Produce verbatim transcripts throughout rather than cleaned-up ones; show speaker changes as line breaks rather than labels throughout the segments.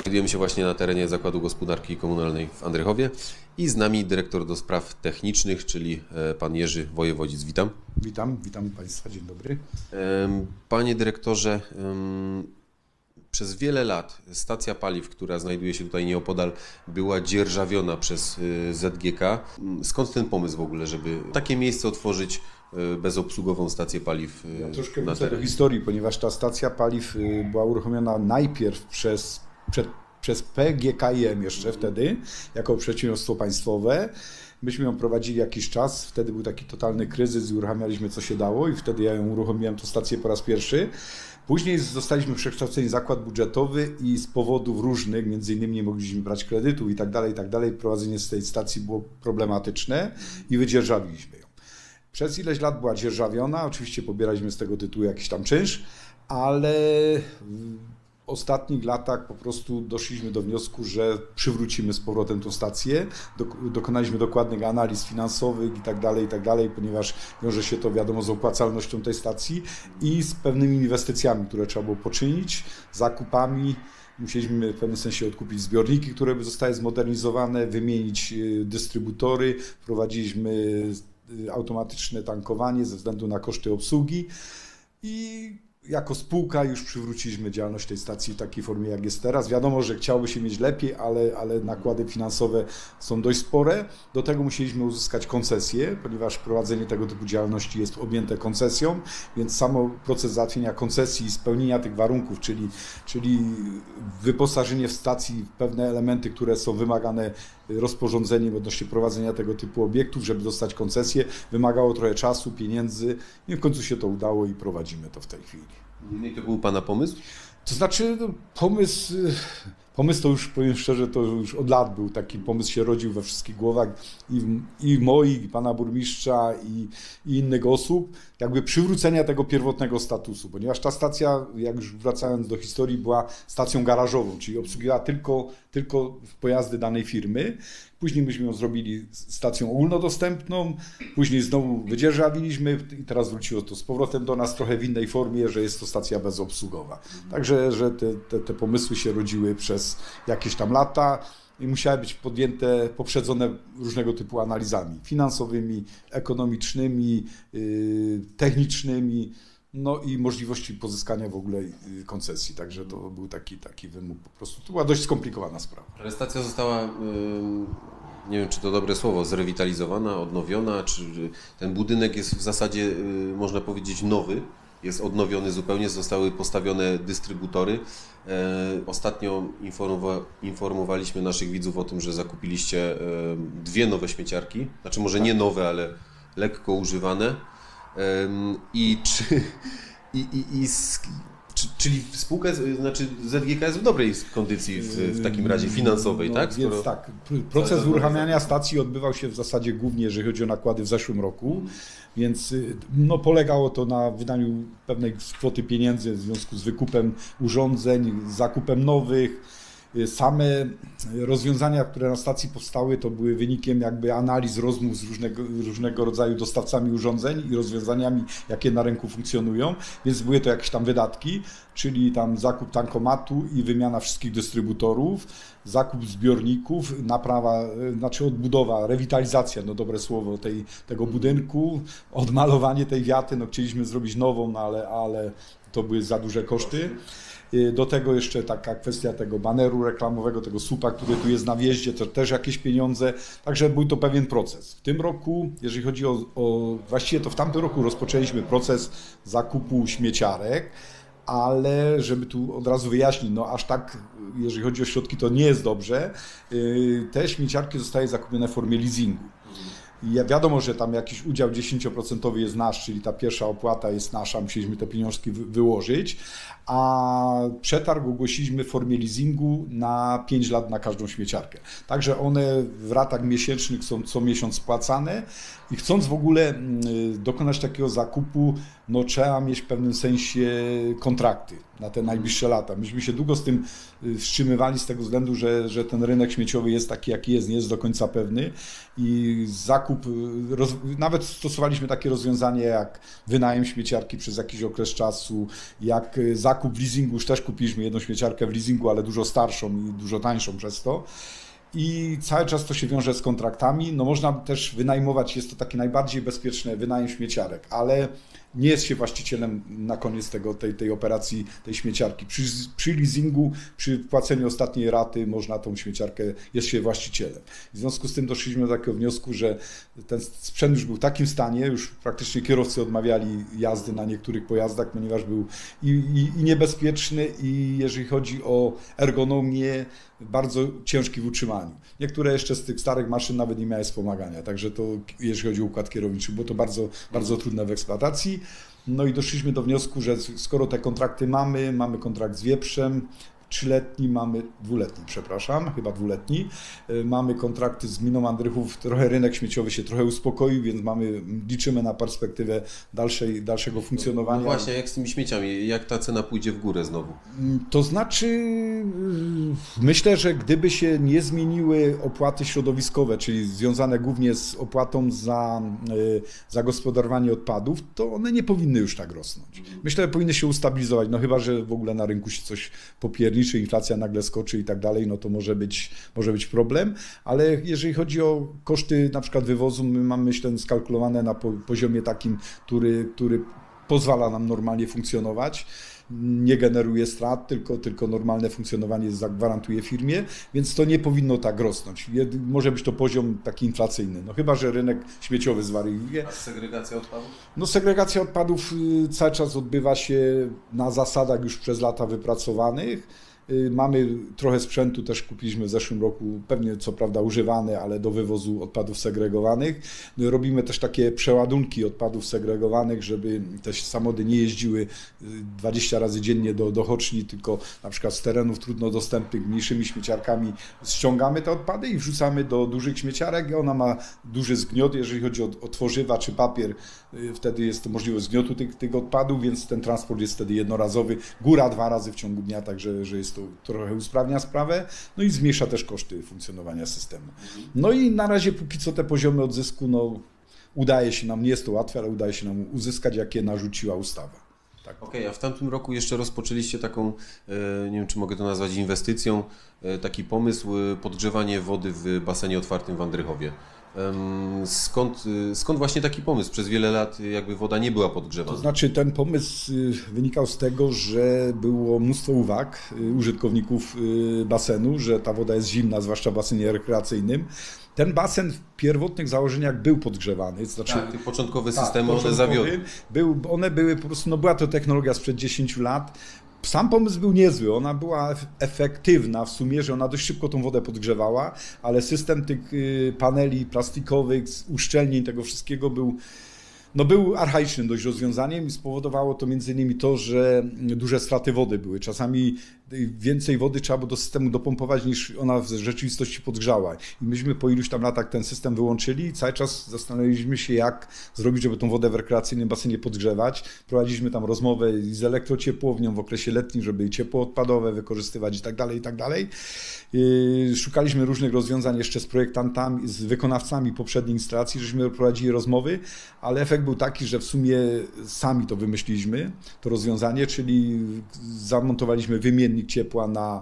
Znajdujemy się właśnie na terenie Zakładu Gospodarki Komunalnej w Andrychowie i z nami dyrektor do spraw technicznych, czyli pan Jerzy Wojewodzic. Witam.
Witam, witam Państwa, dzień dobry.
Panie dyrektorze, przez wiele lat stacja paliw, która znajduje się tutaj nieopodal, była dzierżawiona przez Z G K. Skąd ten pomysł w ogóle, żeby takie miejsce otworzyć, bezobsługową stację paliw?
Ja troszkę wrócę do historii, ponieważ ta stacja paliw była uruchomiona najpierw przez, przed, przez P G K I M jeszcze wtedy, jako przedsiębiorstwo państwowe. Myśmy ją prowadzili jakiś czas, wtedy był taki totalny kryzys i uruchamialiśmy co się dało i wtedy ja ją uruchomiłem, tę stację po raz pierwszy. Później zostaliśmy przekształceni w zakład budżetowy i z powodów różnych, między innymi nie mogliśmy brać kredytów i tak dalej, i tak dalej, prowadzenie z tej stacji było problematyczne i wydzierżawiliśmy ją. Przez ileś lat była dzierżawiona, oczywiście pobieraliśmy z tego tytułu jakiś tam czynsz, ale w ostatnich latach po prostu doszliśmy do wniosku, że przywrócimy z powrotem tą stację. Dokonaliśmy dokładnych analiz finansowych i tak dalej, i tak dalej, ponieważ wiąże się to wiadomo z opłacalnością tej stacji i z pewnymi inwestycjami, które trzeba było poczynić, zakupami. Musieliśmy w pewnym sensie odkupić zbiorniki, które by zostały zmodernizowane, wymienić dystrybutory, wprowadziliśmy automatyczne tankowanie ze względu na koszty obsługi i jako spółka już przywróciliśmy działalność tej stacji w takiej formie, jak jest teraz. Wiadomo, że chciałoby się mieć lepiej, ale, ale nakłady finansowe są dość spore. Do tego musieliśmy uzyskać koncesję, ponieważ prowadzenie tego typu działalności jest objęte koncesją, więc samo proces załatwienia koncesji i spełnienia tych warunków, czyli, czyli wyposażenie w stacji w pewne elementy, które są wymagane rozporządzeniem odnośnie prowadzenia tego typu obiektów, żeby dostać koncesję, wymagało trochę czasu, pieniędzy i w końcu się to udało i prowadzimy to w tej chwili.
I to był Pana pomysł?
To znaczy no, pomysł, pomysł to już, powiem szczerze, to już od lat był taki pomysł, się rodził we wszystkich głowach i, i moich, i Pana Burmistrza, i, i innych osób, jakby przywrócenia tego pierwotnego statusu, ponieważ ta stacja, jak już wracając do historii, była stacją garażową, czyli obsługiwała tylko, tylko pojazdy danej firmy. Później myśmy ją zrobili stacją ogólnodostępną, później znowu wydzierżawiliśmy i teraz wróciło to z powrotem do nas trochę w innej formie, że jest to stacja bezobsługowa. Także że te, te, te pomysły się rodziły przez jakieś tam lata i musiały być podjęte, poprzedzone różnego typu analizami finansowymi, ekonomicznymi, yy, technicznymi, no i możliwości pozyskania w ogóle koncesji. Także to był taki, taki wymóg po prostu. To była dość skomplikowana sprawa.
Ale stacja została, nie wiem czy to dobre słowo, zrewitalizowana, odnowiona, czy ten budynek jest w zasadzie, można powiedzieć, nowy, jest odnowiony zupełnie, zostały postawione dystrybutory. Ostatnio informowa informowaliśmy naszych widzów o tym, że zakupiliście dwie nowe śmieciarki, znaczy może nie nowe, ale lekko używane. I czy, i, i, i, czy, czyli spółka, znaczy Z G K jest w dobrej kondycji w, w takim razie finansowej,
no,
tak?
Skoro... Więc tak, proces uruchamiania stacji odbywał się w zasadzie głównie, jeżeli chodzi o nakłady w zeszłym roku, więc no, polegało to na wydaniu pewnej kwoty pieniędzy w związku z wykupem urządzeń, zakupem nowych. Same rozwiązania, które na stacji powstały, to były wynikiem jakby analiz, rozmów z różnego, różnego rodzaju dostawcami urządzeń i rozwiązaniami, jakie na rynku funkcjonują, więc były to jakieś tam wydatki, czyli tam zakup tankomatu i wymiana wszystkich dystrybutorów, zakup zbiorników, naprawa, znaczy odbudowa, rewitalizacja, no dobre słowo, tej, tego budynku, odmalowanie tej wiaty, no chcieliśmy zrobić nową, no ale, ale to były za duże koszty. Do tego jeszcze taka kwestia tego baneru reklamowego, tego słupa, który tu jest na wjeździe, to też jakieś pieniądze, także był to pewien proces. W tym roku, jeżeli chodzi o, o właściwie to w tamtym roku rozpoczęliśmy proces zakupu śmieciarek, ale żeby tu od razu wyjaśnić, no aż tak, jeżeli chodzi o środki, to nie jest dobrze. Te śmieciarki zostały zakupione w formie leasingu. I wiadomo, że tam jakiś udział dziesięć procent jest nasz, czyli ta pierwsza opłata jest nasza, musieliśmy te pieniążki wyłożyć, a przetarg ogłosiliśmy w formie leasingu na pięć lat na każdą śmieciarkę. Także one w ratach miesięcznych są co miesiąc spłacane i chcąc w ogóle dokonać takiego zakupu, no trzeba mieć w pewnym sensie kontrakty. na te najbliższe lata. Myśmy się długo z tym wstrzymywali z tego względu, że, że ten rynek śmieciowy jest taki, jaki jest, nie jest do końca pewny i zakup, roz, nawet stosowaliśmy takie rozwiązanie jak wynajem śmieciarki przez jakiś okres czasu, jak zakup w leasingu, już też kupiliśmy jedną śmieciarkę w leasingu, ale dużo starszą i dużo tańszą przez to. I cały czas to się wiąże z kontraktami. No można też wynajmować, jest to takie najbardziej bezpieczne wynajem śmieciarek, ale nie jest się właścicielem na koniec tego, tej, tej operacji, tej śmieciarki. Przy, przy leasingu, przy płaceniu ostatniej raty można tą śmieciarkę, jest się właścicielem. W związku z tym doszliśmy do takiego wniosku, że ten sprzęt już był w takim stanie, już praktycznie kierowcy odmawiali jazdy na niektórych pojazdach, ponieważ był i, i, i niebezpieczny, i jeżeli chodzi o ergonomię, bardzo ciężki w utrzymaniu. Niektóre jeszcze z tych starych maszyn nawet nie miały wspomagania, także to jeżeli chodzi o układ kierowniczy, było to bardzo, bardzo trudne w eksploatacji. No i doszliśmy do wniosku, że skoro te kontrakty mamy, mamy kontrakt z Wieprzem, trzyletni, mamy dwuletni, przepraszam, chyba dwuletni. Mamy kontrakty z gminą Andrychów, trochę rynek śmieciowy się trochę uspokoił, więc mamy, liczymy na perspektywę dalszej, dalszego funkcjonowania.
No właśnie, jak z tymi śmieciami, jak ta cena pójdzie w górę znowu?
To znaczy, myślę, że gdyby się nie zmieniły opłaty środowiskowe, czyli związane głównie z opłatą za zagospodarowanie odpadów, to one nie powinny już tak rosnąć. Myślę, że powinny się ustabilizować, no chyba, że w ogóle na rynku się coś popierni, czy inflacja nagle skoczy i tak dalej, no to może być, może być problem, ale jeżeli chodzi o koszty na przykład wywozu, my mamy, myślę, skalkulowane na poziomie takim, który, który pozwala nam normalnie funkcjonować, nie generuje strat, tylko, tylko normalne funkcjonowanie zagwarantuje firmie, więc to nie powinno tak rosnąć. Może być to poziom taki inflacyjny, no chyba że rynek śmieciowy zwariuje.
A segregacja odpadów?
No segregacja odpadów cały czas odbywa się na zasadach już przez lata wypracowanych. Mamy trochę sprzętu, też kupiliśmy w zeszłym roku, pewnie co prawda używany, ale do wywozu odpadów segregowanych. Robimy też takie przeładunki odpadów segregowanych, żeby te samochody nie jeździły dwadzieścia razy dziennie do, do Hoczni, tylko na przykład z terenów trudno dostępnych mniejszymi śmieciarkami ściągamy te odpady i wrzucamy do dużych śmieciarek. Ona ma duży zgniot, jeżeli chodzi o, o tworzywa czy papier, wtedy jest to możliwość zgniotu tych, tych odpadów, więc ten transport jest wtedy jednorazowy, góra dwa razy w ciągu dnia, także że jest to trochę usprawnia sprawę, no i zmniejsza też koszty funkcjonowania systemu. No i na razie póki co te poziomy odzysku, no udaje się nam, nie jest to łatwe, ale udaje się nam uzyskać, jakie narzuciła ustawa. Tak.
Okej, okay, a w tamtym roku jeszcze rozpoczęliście taką, nie wiem czy mogę to nazwać inwestycją, taki pomysł podgrzewanie wody w basenie otwartym w Andrychowie. Skąd, skąd właśnie taki pomysł? Przez wiele lat jakby woda nie była podgrzewana.
To znaczy ten pomysł wynikał z tego, że było mnóstwo uwag użytkowników basenu, że ta woda jest zimna, zwłaszcza w basenie rekreacyjnym. Ten basen w pierwotnych założeniach był podgrzewany. Znaczy,
tak, te początkowe
tak,
systemy, one zawiodły.
Był, one były po prostu, no była to technologia sprzed dziesięciu lat. Sam pomysł był niezły, ona była efektywna w sumie, że ona dość szybko tą wodę podgrzewała, ale system tych paneli plastikowych, uszczelnień tego wszystkiego był, no był archaicznym dość rozwiązaniem i spowodowało to między innymi to, że duże straty wody były. Czasami więcej wody trzeba było do systemu dopompować, niż ona w rzeczywistości podgrzała. I myśmy po iluś tam latach ten system wyłączyli i cały czas zastanawialiśmy się, jak zrobić, żeby tą wodę w rekreacyjnym basenie podgrzewać. Prowadziliśmy tam rozmowę z elektrociepłownią w okresie letnim, żeby ciepło odpadowe wykorzystywać i tak dalej, i tak dalej. Szukaliśmy różnych rozwiązań jeszcze z projektantami, z wykonawcami poprzedniej instalacji, żeśmy prowadzili rozmowy, ale efekt był taki, że w sumie sami to wymyśliliśmy, to rozwiązanie, czyli zamontowaliśmy wymiennik ciepła na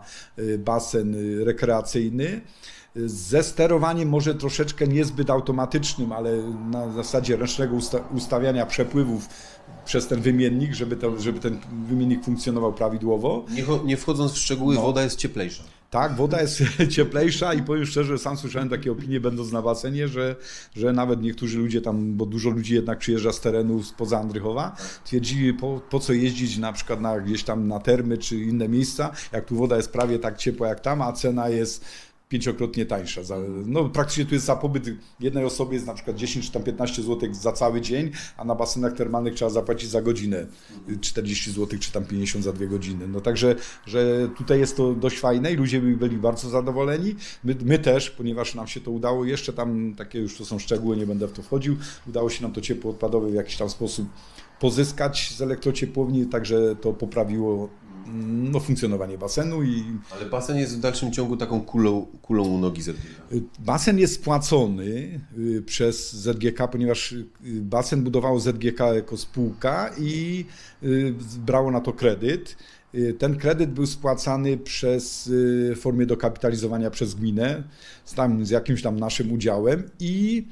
basen rekreacyjny. Ze sterowaniem może troszeczkę niezbyt automatycznym, ale na zasadzie ręcznego usta ustawiania przepływów przez ten wymiennik, żeby, to, żeby ten wymiennik funkcjonował prawidłowo.
Nie, nie wchodząc w szczegóły,
no.
Woda jest cieplejsza.
Tak, woda jest cieplejsza i powiem szczerze, sam słyszałem takie opinie będąc na basenie, że, że nawet niektórzy ludzie tam, bo dużo ludzi jednak przyjeżdża z terenu spoza Andrychowa, twierdzili po, po co jeździć na przykład na, gdzieś tam na termy czy inne miejsca, jak tu woda jest prawie tak ciepła jak tam, a cena jest pięciokrotnie tańsza. No, praktycznie tu jest za pobyt jednej osoby jest na przykład dziesięć czy tam piętnaście złotych za cały dzień, a na basenach termalnych trzeba zapłacić za godzinę czterdzieści złotych czy tam pięćdziesiąt za dwie godziny. No także, że tutaj jest to dość fajne i ludzie byli bardzo zadowoleni. My, my też, ponieważ nam się to udało, jeszcze tam takie już to są szczegóły, nie będę w to wchodził, udało się nam to ciepło odpadowe w jakiś tam sposób pozyskać z elektrociepłowni, także to poprawiło no, funkcjonowanie basenu. I
Ale basen jest w dalszym ciągu taką kulą, kulą u nogi Z G K.
basen jest spłacony przez Z G K, ponieważ basen budowało Z G K jako spółka i brało na to kredyt. Ten kredyt był spłacany przez, w formie dokapitalizowania przez gminę z, tam, z jakimś tam naszym udziałem i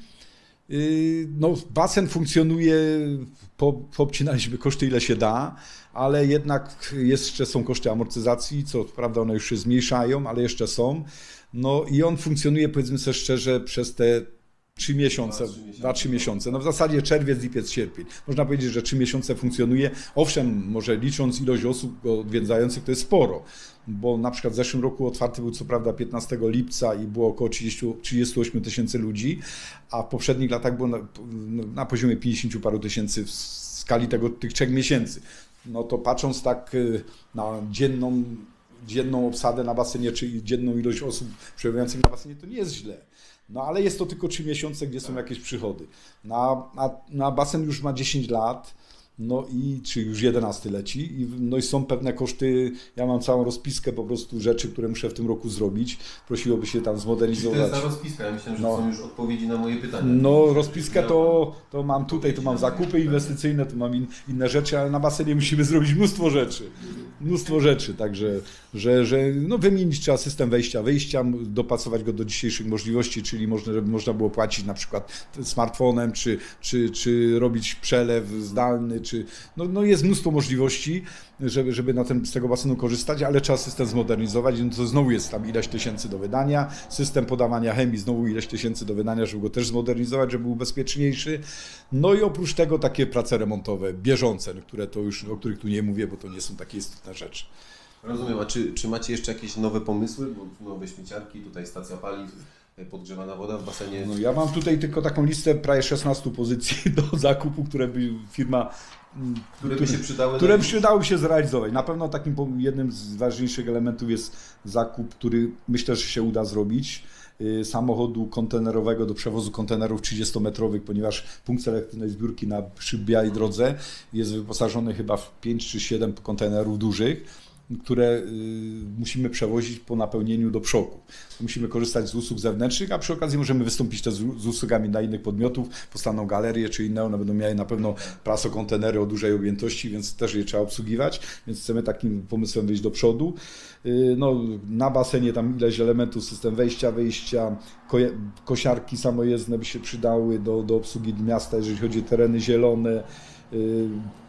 no, basen funkcjonuje, po, poobcinaliśmy koszty ile się da, ale jednak jeszcze są koszty amortyzacji, co prawda one już się zmniejszają, ale jeszcze są. No i on funkcjonuje, powiedzmy sobie szczerze, przez te trzy miesiące, dwa trzy miesiące. No w zasadzie czerwiec, lipiec, sierpień. Można powiedzieć, że trzy miesiące funkcjonuje. Owszem, może licząc ilość osób go odwiedzających, to jest sporo, bo na przykład w zeszłym roku otwarty był co prawda piętnastego lipca i było około trzydzieści osiem tysięcy ludzi, a w poprzednich latach było na, na poziomie pięćdziesięciu paru tysięcy w skali tego, tych trzech miesięcy. No to patrząc tak na dzienną, dzienną obsadę na basenie, czy dzienną ilość osób przebywających na basenie, to nie jest źle. No ale jest to tylko trzy miesiące, gdzie są jakieś przychody. Na, na, na basen już ma dziesięć lat, no i czy już jedenasty leci, i, no i są pewne koszty. Ja mam całą rozpiskę po prostu rzeczy, które muszę w tym roku zrobić. Prosiłoby się tam zmodernizować.
Czyli to jest ta rozpiska, ja myślę, że
no.
są już odpowiedzi na moje pytania.
No rozpiskę to, to mam tutaj, tu mam zakupy inwestycyjne, tu mam in, inne rzeczy, ale na basenie musimy zrobić mnóstwo rzeczy. Mnóstwo rzeczy, także że, że no wymienić trzeba system wejścia, wyjścia, dopasować go do dzisiejszych możliwości, czyli można, żeby można było płacić na przykład smartfonem, czy, czy, czy robić przelew zdalny, czy no, no jest mnóstwo możliwości, żeby, żeby na ten, z tego basenu korzystać, ale trzeba system zmodernizować, no to znowu jest tam ileś tysięcy do wydania, system podawania chemii znowu ileś tysięcy do wydania, żeby go też zmodernizować, żeby był bezpieczniejszy. No i oprócz tego takie prace remontowe, bieżące, które to już, o których tu nie mówię, bo to nie są takie istotne rzeczy.
Rozumiem, a czy, czy macie jeszcze jakieś nowe pomysły, bo nowe śmieciarki, tutaj stacja paliw, podgrzewana woda w basenie?
No ja mam tutaj tylko taką listę prawie szesnastu pozycji do zakupu, które by firma
Które by się przydały?
Które by przydały się zrealizować. Na pewno takim jednym z ważniejszych elementów jest zakup, który myślę, że się uda zrobić, samochodu kontenerowego do przewozu kontenerów trzydziestometrowych, ponieważ punkt selektywnej zbiórki na przy Białej Drodze jest wyposażony chyba w pięć czy siedem kontenerów dużych, które y, musimy przewozić po napełnieniu do przoku. Musimy korzystać z usług zewnętrznych, a przy okazji możemy wystąpić też z, z usługami dla innych podmiotów, powstaną galerie czy inne, one będą miały na pewno prasokontenery o dużej objętości, więc też je trzeba obsługiwać, więc chcemy takim pomysłem wyjść do przodu. Y, no, na basenie tam ileś elementów, system wejścia, wyjścia, ko kosiarki samojezdne by się przydały do, do obsługi miasta, jeżeli chodzi o tereny zielone. Y,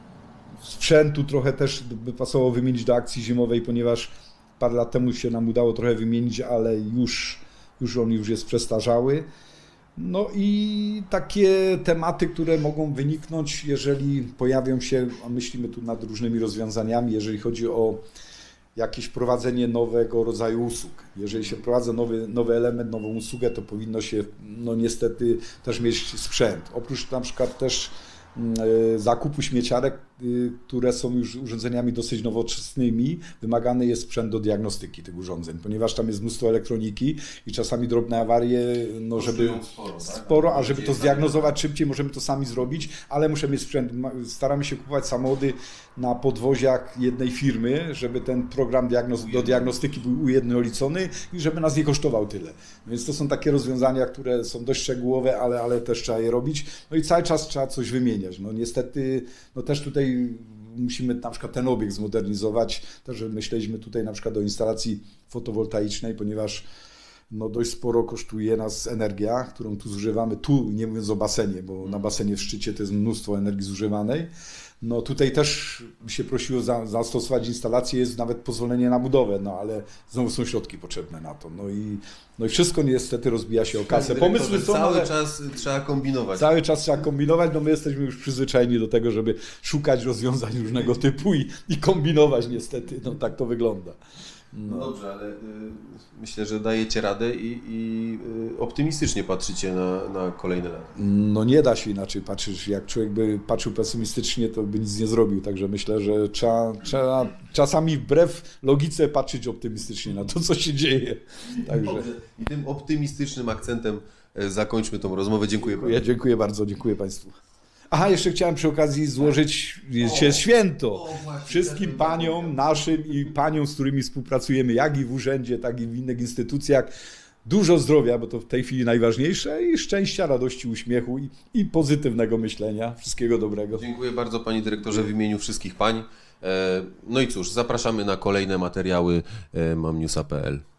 Sprzętu trochę też by pasowało wymienić do akcji zimowej, ponieważ parę lat temu się nam udało trochę wymienić, ale już, już on już jest przestarzały. No i takie tematy, które mogą wyniknąć, jeżeli pojawią się, a myślimy tu nad różnymi rozwiązaniami, jeżeli chodzi o jakieś wprowadzenie nowego rodzaju usług. Jeżeli się wprowadza nowy, nowy element, nową usługę, to powinno się no niestety też mieć sprzęt. Oprócz na przykład też zakupu śmieciarek, które są już urządzeniami dosyć nowoczesnymi, wymagany jest sprzęt do diagnostyki tych urządzeń, ponieważ tam jest mnóstwo elektroniki i czasami drobne awarie, no żeby
sporo, tak?
sporo, a żeby to zdiagnozować szybciej, możemy to sami zrobić, ale musimy mieć sprzęt. Staramy się kupować samochody na podwoziach jednej firmy, żeby ten program diagnoz do diagnostyki był ujednolicony i żeby nas nie kosztował tyle. Więc to są takie rozwiązania, które są dość szczegółowe, ale, ale też trzeba je robić. No i cały czas trzeba coś wymieniać. No niestety, no też tutaj musimy na przykład ten obiekt zmodernizować. Też myśleliśmy tutaj na przykład o instalacji fotowoltaicznej, ponieważ no dość sporo kosztuje nas energia, którą tu zużywamy, tu nie mówiąc o basenie, bo na basenie w szczycie to jest mnóstwo energii zużywanej. No tutaj też by się prosiło za, zastosować instalację, jest nawet pozwolenie na budowę, no ale znowu są środki potrzebne na to. No i, no i wszystko niestety rozbija się o kasę. Pomysły są,
cały
ale
czas trzeba kombinować.
Cały czas trzeba kombinować, no my jesteśmy już przyzwyczajeni do tego, żeby szukać rozwiązań różnego typu i, i kombinować niestety, no tak to wygląda.
No, no dobrze, ale y, myślę, że dajecie radę i, i y, optymistycznie patrzycie na, na kolejne lata.
No nie da się inaczej patrzeć. Jak człowiek by patrzył pesymistycznie, to by nic nie zrobił. Także myślę, że trzeba, trzeba czasami wbrew logice patrzeć optymistycznie na to, co się dzieje. Także...
Dobrze. I tym optymistycznym akcentem zakończmy tą rozmowę. Dziękuję,
dziękuję, dziękuję bardzo. Dziękuję Państwu. Aha, jeszcze chciałem przy okazji złożyć się święto
o, właśnie,
wszystkim
też bym
paniom
zapomniał.
naszym i paniom, z którymi współpracujemy, jak i w urzędzie, tak i w innych instytucjach. Dużo zdrowia, bo to w tej chwili najważniejsze, i szczęścia, radości, uśmiechu i, i pozytywnego myślenia. Wszystkiego dobrego.
Dziękuję bardzo panie dyrektorze w imieniu wszystkich pań. E, No i cóż, zapraszamy na kolejne materiały e, mamnewsa kropka p l.